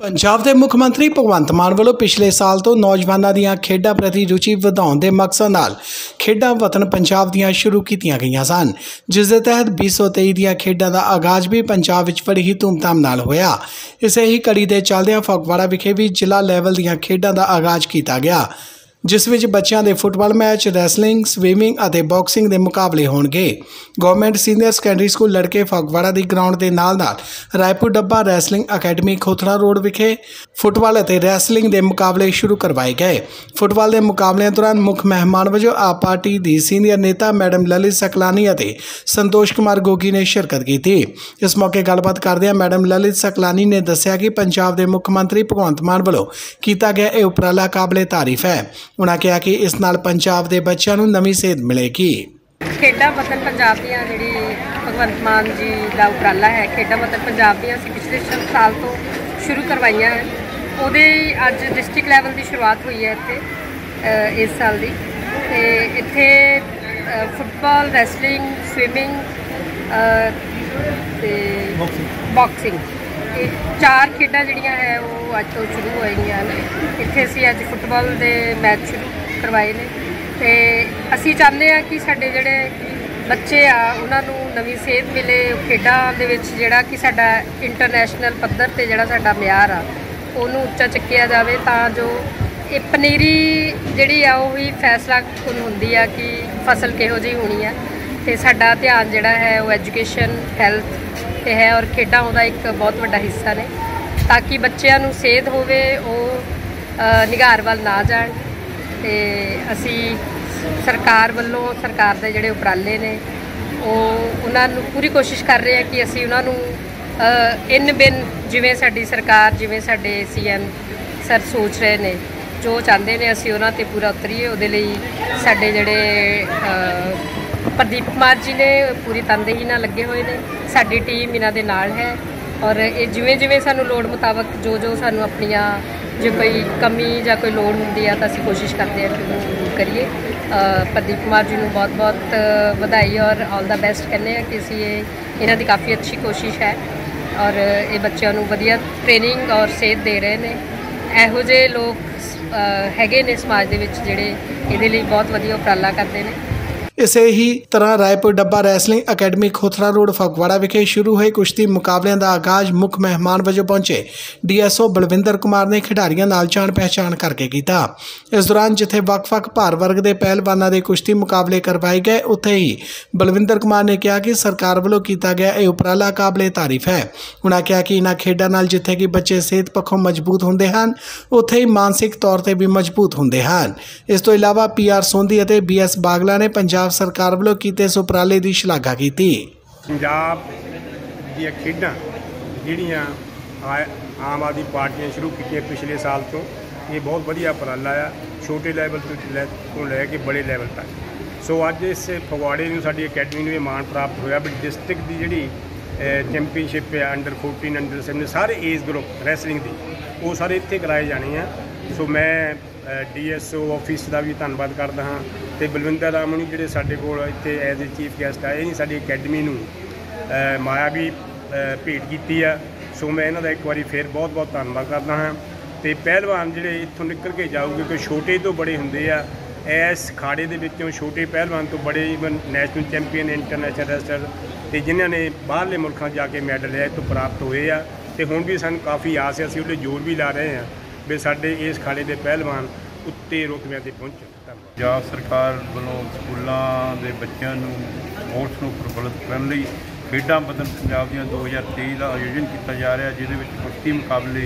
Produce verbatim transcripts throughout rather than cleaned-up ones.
पंजाब के मुख मंत्री भगवंत मान वालों पिछले साल तो नौजवानों दी खेडों प्रति रुचि वधाउण के मकसद नाल खेडां वतन पंजाब दियां शुरू कीतियां गईयां सन, जिस दे तहत बीस सौ तेई दियां खेडां दा आगाज भी पंजाब विच बड़ी ही धूमधाम नाल होया। इसे ही कड़ी दे चलदियां फगवाड़ा विखे भी जिला लैवल दियां खेडां दा आगाज किया गया, जिस विच बच्चों के फुटबॉल मैच, रैसलिंग, स्विमिंग और बॉक्सिंग के मुकाबले होणगे। गवर्नमेंट सीनियर सैकेंडरी स्कूल लड़के फगवाड़ा की ग्राउंड के नाल नाल Raipur Dabba wrestling academy Khothra road विखे फुटबॉल और रैसलिंग के मुकाबले शुरू करवाए गए। फुटबॉल के मुकाबलों दौरान मुख मेहमान वजों आप पार्टी की सीनियर नेता मैडम ललित सकलानी और संतोष कुमार गोगी ने शिरकत की थी। इस मौके गलबात करदे मैडम ललित सकलानी ने दस्सिया कि पंजाब के मुख मंत्री भगवंत मान वालों किया गया यह उपराला काबिले तारीफ है। उन्होंने कहा कि इस नाल पंजाब के बच्चों को नवी सेध मिलेगी। खेडां वतन पंजाब दियां जिहड़ी भगवंत मान जी का उपराला है, खेडां वतन पंजाब दियां असीं पिछले साल तो शुरू करवाइयां है। उहदे अज डिस्ट्रिक्ट लैवल की शुरुआत हुई है इत्थे इस साल की। ते इत्थे फुटबॉल, रैसलिंग, स्विमिंग ते बॉक्सिंग चार खेडां जिहड़ियां है वो अज तो शुरू होईयां ने। इत्थे असीं अज फुटबॉल के मैच शुरू करवाए ने ते असीं चाहते हैं कि साडे जिहड़े बच्चे आ उन्हां नूं नवीं सेध मिले। खेडां दे विच जिहड़ा कि साडा इंटरनैशनल पद्धर ते जिहड़ा साडा म्यार आ उहनूं उच्चा चुक्किया जावे, तां जो ये पनीरी जिहड़ी आ वो ही फैसला कुन हुंदी आ कि फसल किहो जी होनी है। ते साडा ध्यान जिहड़ा है वो एजुकेशन, हैल्थ ते है और खेडां उहदा एक बहुत वड्डा हिस्सा ने, ताकि बच्चों नूं सेध होवे, वो निगार वाल ना जाण। ते असी सरकार वालों सरकार दे जिहड़े उपराले ने उन्हां नूं पूरी कोशिश कर रहे हैं कि असी उन्हां नूं इन बिन जिवें साडी सरकार जिवें साडे सी एम सर सोच रहे ने, जो चाहते हैं असी उन्हां ते पूरा उतरीए। उहदे लई साडे जिहड़े प्रदीप कुमार जी ने पूरी तनदेही नाल लगे हुए ने, साडी टीम इन्हां दे नाल है और ये जिवें जिवें सानूं लोड़ मुताबक जो जो सानूं अपनियां जो कोई कमी या कोई लोड़ होंदी है तो असीं कोशिश करते हैं कि उन्हें दूर करिए। प्रदीप कुमार जी को बहुत बहुत बधाई और ऑल द बेस्ट कहने हैं कि असीं ये इन्हां दी काफ़ी अच्छी कोशिश है और ये बच्चों को वधिया ट्रेनिंग और सेध दे रहे हैं। इहो जे लोग हैगे ने समाज दे विच जिहड़े इहदे लई बहुत वधिया उपराला करते हैं। इसे ही तरह Raipur Dabba wrestling academy Khothra road Phagwara विखे शुरू हुए कुश्ती मुकाबलों का आगाज मुख मेहमान वजों पहुंचे D S O Balwinder Kumar ने खिडारियों नाल जान पहचान करके किया। इस दौरान जिथे वक्-वक् भार वर्ग के पहलवानों के कुश्ती मुकाबले करवाए गए, उत्थे ही बलविंदर कुमार ने कहा कि सरकार वालों किया गया यह उपराला काबिले तारीफ है। उन्होंने कहा कि इन्होंने खेडों नाल जिथे कि बच्चे सेहत पक्षों मजबूत होंदे हन, उत्थे ही मानसिक तौर पर भी मजबूत होंदे हन। इस तो इलावा पी आर सोंधी और बी एस बागला ने पंजाब सरकार वालों कीते इस उपराले की शलाघा की। पंजाब दी खेडां जिहड़ियां आम आदमी पार्टियां शुरू की पिछले साल तो, ये बहुत वधिया उपराला आ, छोटे लैवल तो लैके बड़े लैवल तक। सो अज इस फगवाड़े नूं साडी अकैडमी नूं मान प्राप्त होया भी डिस्ट्रिक्ट की जिहड़ी चैंपीयनशिप है अंडर फोर्टीन अंडर सेवन सारे एज ग्रुप रैसलिंग की वो सारे इत्थे कराए जाने हैं। सो मैं डी एस ओ ऑफिस का भी धन्नवाद करदा हाँ ते बलविंदर राम जी जिहड़े साडे कोल इत्थे एज ए चीफ गैसट आए नहीं साडी अकैडमी नूं माया भी भेंट कीती आ। सो मैं इन्हां दा एक बारी फिर बहुत बहुत धन्नवाद करदा हाँ। ते पहलवान जिहड़े इत्थों निकल के जाऊगे कोई छोटे तो बड़े हुंदे आ, इस खाड़े दे विचों छोटे पहलवान तो बड़े even national champion international wrestler ते जिन्हां ने बाहरले मुल्कां जाके मैडल लिया तो प्राप्त होए आ। ते हुण भी सानूं काफ़ी आस है, असीं उहदे जोर भी ला रहे हैं भी साडे इस खाड़े के पहलवान उत्ते रुतबिਆਂ ते पहुँचण। पंजाब सरकार वालों स्कूलों के बच्चों स्पोर्ट्स को प्रफुल्लित करने लई खेडां वतन पंजाब दियां दो हज़ार तेई का आयोजन किया जा रहा, जिहदे विच कुश्ती मुकाबले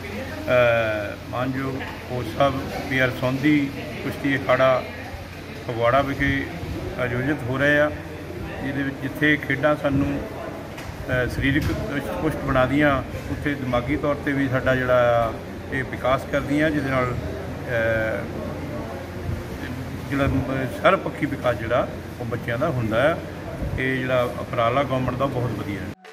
मानयोग कोच साहब पी आर सोंधी कुश्ती अखाड़ा फगवाड़ा विखे आयोजित हो रहे हैं। जिहदे विच जिथे खेडां सानूं सरीरक पुष्ट बना दियां, उत्थे दिमागी तौर पर भी साडा जिहड़ा ये विकास करदियां, जिहदे नाल जिहड़ा सर्वपक्षी विकास जिहड़ा वो बच्चों का हुंदा है। ये जिहड़ा उपराला गवर्नमेंट का बहुत वधिया है।